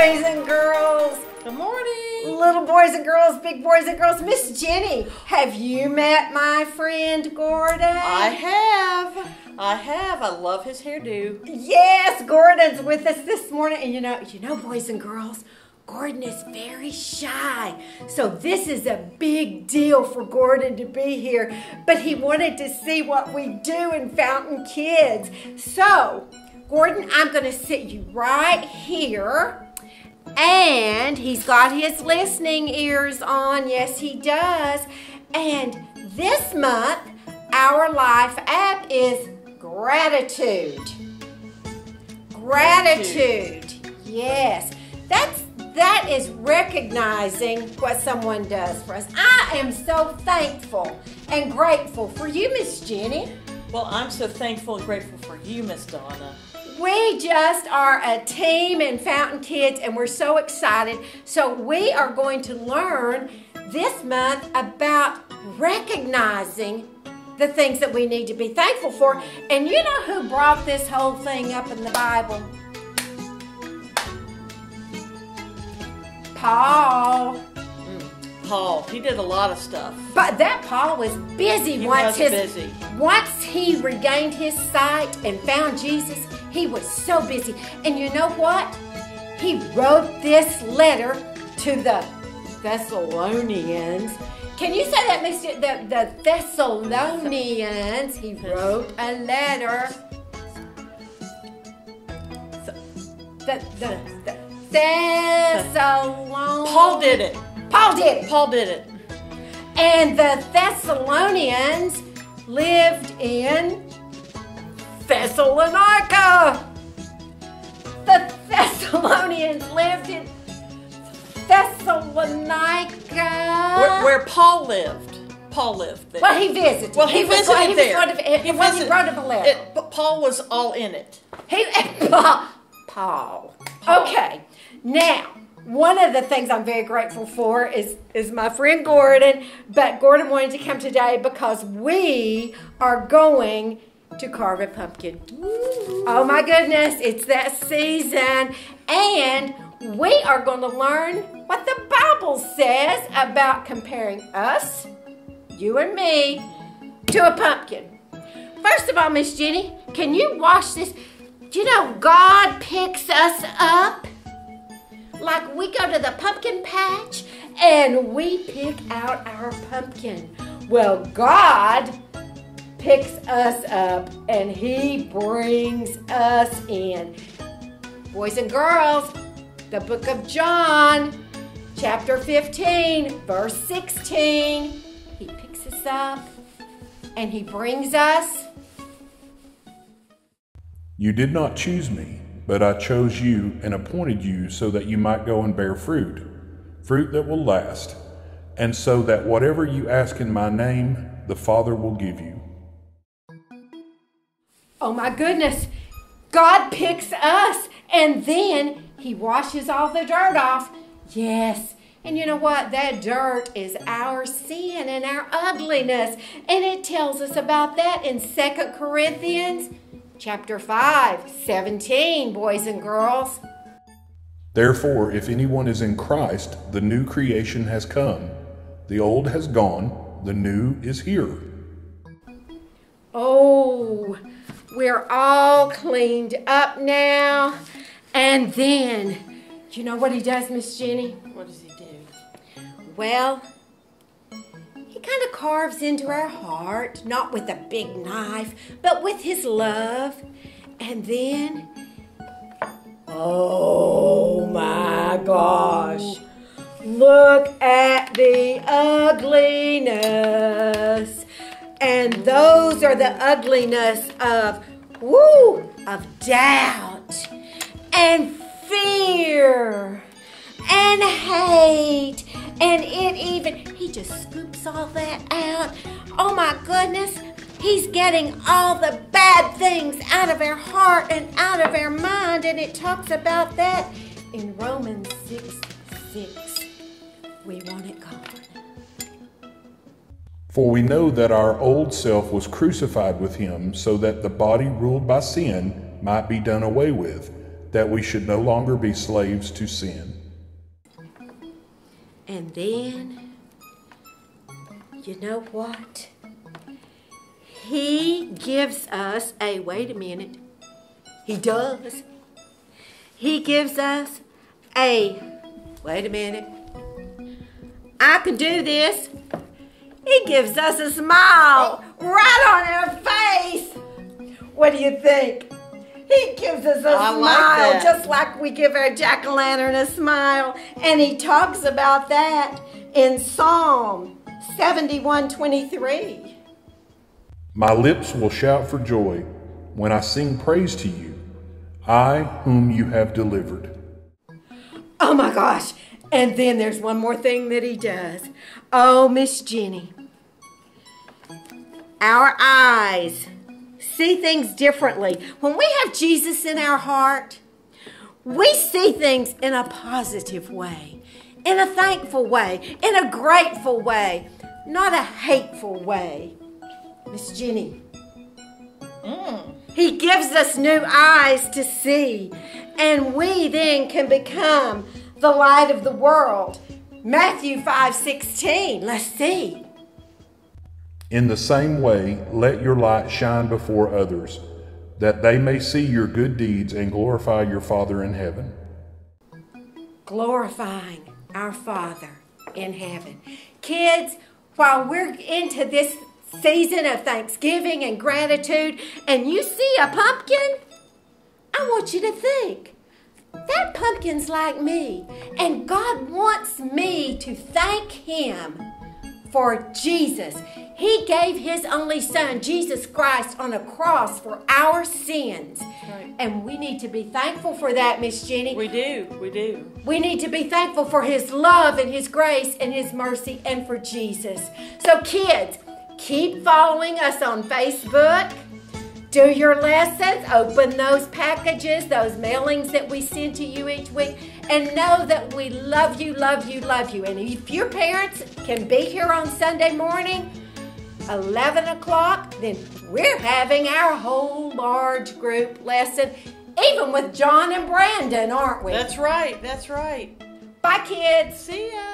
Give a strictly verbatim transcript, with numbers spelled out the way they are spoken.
boys and girls. Good morning. Little boys and girls, big boys and girls. Miss Jenny, have you met my friend Gordon? I have. I have. I love his hairdo. Yes, Gordon's with us this morning. And you know, you know, boys and girls, Gordon is very shy. So this is a big deal for Gordon to be here. But he wanted to see what we do in Fountain Kids. So, Gordon, I'm going to sit you right here. And he's got his listening ears on. Yes, he does. And this month, our life app is gratitude. Gratitude. Yes. That's that is recognizing what someone does for us. I am so thankful and grateful for you, Miss Jenny. Well, I'm so thankful and grateful for you, Miss Donna. We just are a team in Fountain Kids, and we're so excited. So we are going to learn this month about recognizing the things that we need to be thankful for. And you know who brought this whole thing up in the Bible? Paul. Mm, Paul, he did a lot of stuff. But that Paul was busy he once was his busy. Once he regained his sight and found Jesus. He was so busy. And you know what? He wrote this letter to the Thessalonians. Can you say that, Mister The, the Thessalonians. He wrote a letter. The, the, the Thessalonians. Paul did it. Paul did it. Paul did it. And the Thessalonians lived in Thessalonica. The Thessalonians lived in Thessalonica. Where, where Paul lived. Paul lived there. Well, he visited. Well, he, he visited was, he there. Was going to, he, well, visited, he wrote him a letter. It, but Paul was all in it. He, Paul. Paul. Okay. Now, one of the things I'm very grateful for is, is my friend Gordon. But Gordon wanted to come today because we are going to carve a pumpkin. Ooh. Oh my goodness, it's that season. And we are going to learn what the Bible says about comparing us, you and me, to a pumpkin. First of all, Miss Jenny, can you wash this? Do you know God picks us up? Like we go to the pumpkin patch and we pick out our pumpkin. Well, God picks us up and he brings us in. Boys and girls, the book of John, chapter fifteen, verse sixteen. He picks us up and he brings us. You did not choose me, but I chose you and appointed you so that you might go and bear fruit, fruit that will last, and so that whatever you ask in my name, the Father will give you. Oh my goodness, God picks us and then he washes all the dirt off. Yes, and you know what? That dirt is our sin and our ugliness. And it tells us about that in Second Corinthians chapter five, seventeen, boys and girls. Therefore, if anyone is in Christ, the new creation has come. The old has gone, the new is here. Oh, we're all cleaned up now. And then, you know what he does, Miss Jenny? What does he do? Well, he kind of carves into our heart, not with a big knife, but with his love. And then, oh my gosh, look at the ugliness. And those are the ugliness of, woo, of doubt and fear and hate. And it even, he just scoops all that out. Oh my goodness, he's getting all the bad things out of our heart and out of our mind. And it talks about that in Romans six six. We want it gone. For we know that our old self was crucified with him, so that the body ruled by sin might be done away with, that we should no longer be slaves to sin. And then, you know what? He gives us a, wait a minute, he does. He gives us a, wait a minute, I can do this. He gives us a smile right on our face. What do you think? He gives us a I smile, like that. just like we give our jack-o'-lantern a smile. And he talks about that in Psalm seventy-one twenty-three. My lips will shout for joy when I sing praise to you, I whom you have delivered. Oh my gosh. And then there's one more thing that he does. Oh, Miss Jenny. Our eyes see things differently. When we have Jesus in our heart, we see things in a positive way, in a thankful way, in a grateful way, not a hateful way. Miss Jenny. Mm. He gives us new eyes to see, and we then can become the light of the world. Matthew five sixteen. Let's see. In the same way, let your light shine before others, that they may see your good deeds and glorify your Father in heaven. Glorifying our Father in heaven. Kids, while we're into this season of thanksgiving and gratitude, and you see a pumpkin, I want you to think, that pumpkin's like me, and God wants me to thank Him for Jesus. He gave His only Son, Jesus Christ, on a cross for our sins. Right. And we need to be thankful for that, Miss Jenny. We do, we do. We need to be thankful for His love and His grace and His mercy and for Jesus. So kids, keep following us on Facebook. Do your lessons. Open those packages, those mailings that we send to you each week. And know that we love you, love you, love you. And if your parents can be here on Sunday morning, eleven o'clock, then we're having our whole large group lesson, even with John and Brandon, aren't we? That's right, that's right. Bye, kids. See ya.